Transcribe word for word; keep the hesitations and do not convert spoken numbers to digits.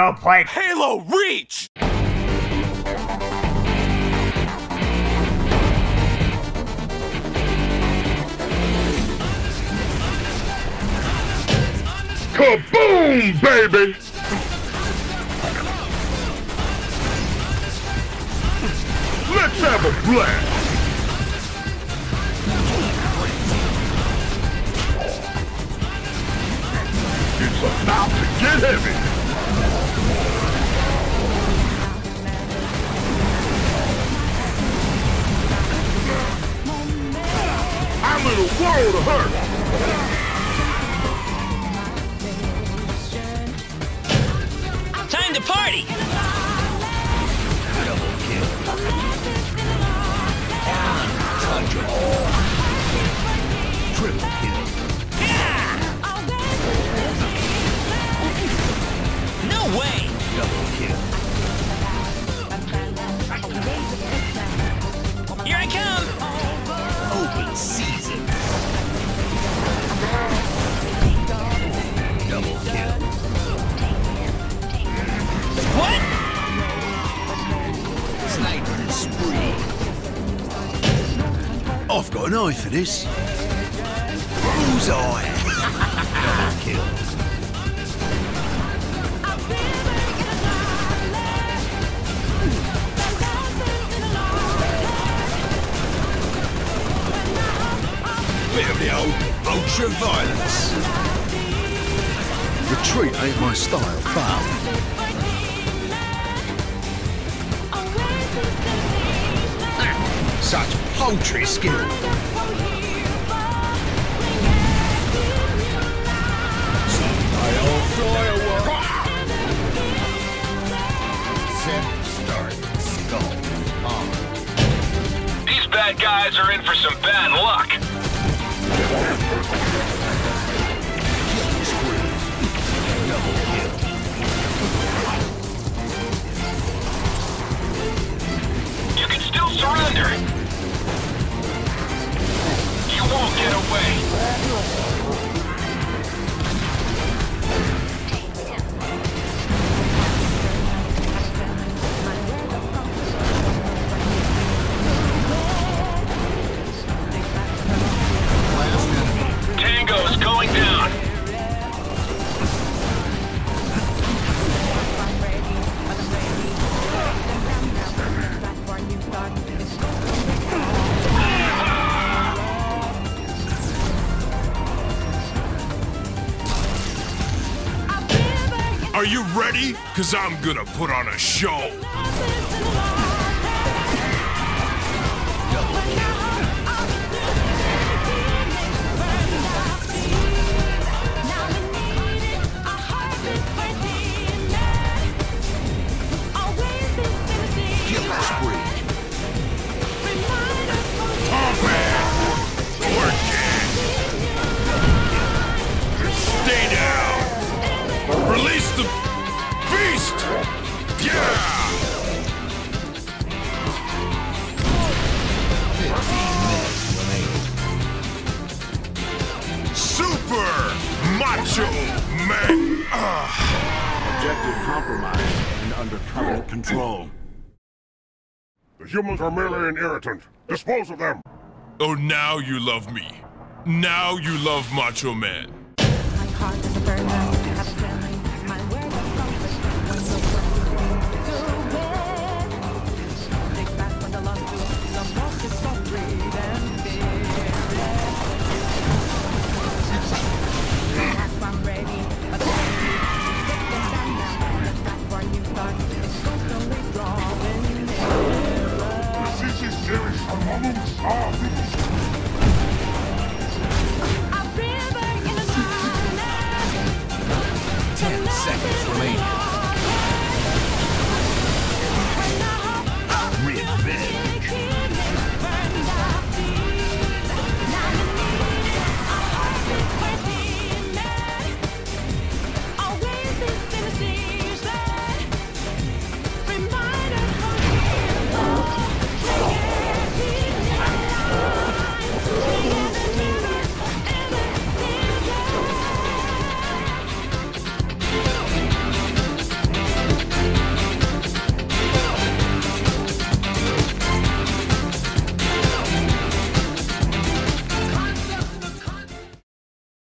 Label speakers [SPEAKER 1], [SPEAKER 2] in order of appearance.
[SPEAKER 1] Well played.
[SPEAKER 2] Halo Reach!
[SPEAKER 3] Kaboom, baby! Let's have a blast! It's about to get heavy! I'm in a world of hurt!
[SPEAKER 4] Time to party!
[SPEAKER 5] Double kill. Untouchable. Triple kill.
[SPEAKER 4] Yeah! No way!
[SPEAKER 5] Double kill.
[SPEAKER 4] Here I come!
[SPEAKER 5] Open season. Double kill.
[SPEAKER 4] What?
[SPEAKER 5] Sniper spree. I've got an eye for this. Bullseye. Double kill. Bit of the old ultra violence. Retreat ain't my style, but such paltry skill. I'll fly away. Set, start, skull, arm.
[SPEAKER 2] These bad guys are in for some bad luck.
[SPEAKER 5] Killing spree. Double kill.
[SPEAKER 2] You can still surrender. You won't get away. Tango's going down.
[SPEAKER 3] Are you ready? Cause I'm gonna put on a show.
[SPEAKER 5] Double kill. Killing spree.
[SPEAKER 3] Pump it! Work it! Stay down! Release the beast! Yeah!
[SPEAKER 5] fifteen minutes remaining.
[SPEAKER 3] Super Macho Man! Ah.
[SPEAKER 6] Objective compromised and under current control.
[SPEAKER 3] The humans are merely an irritant. Dispose of them! Oh, now you love me. Now you love Macho Man. This is serious.